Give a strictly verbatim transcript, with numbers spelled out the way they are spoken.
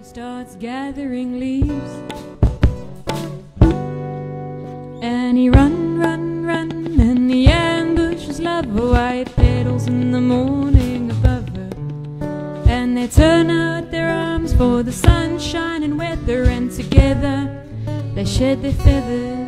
She starts gathering leaves, and he run, run, run, and he ambushes love her white petals in the morning above her. And they turn out their arms for the sunshine and weather, and together they shed their feathers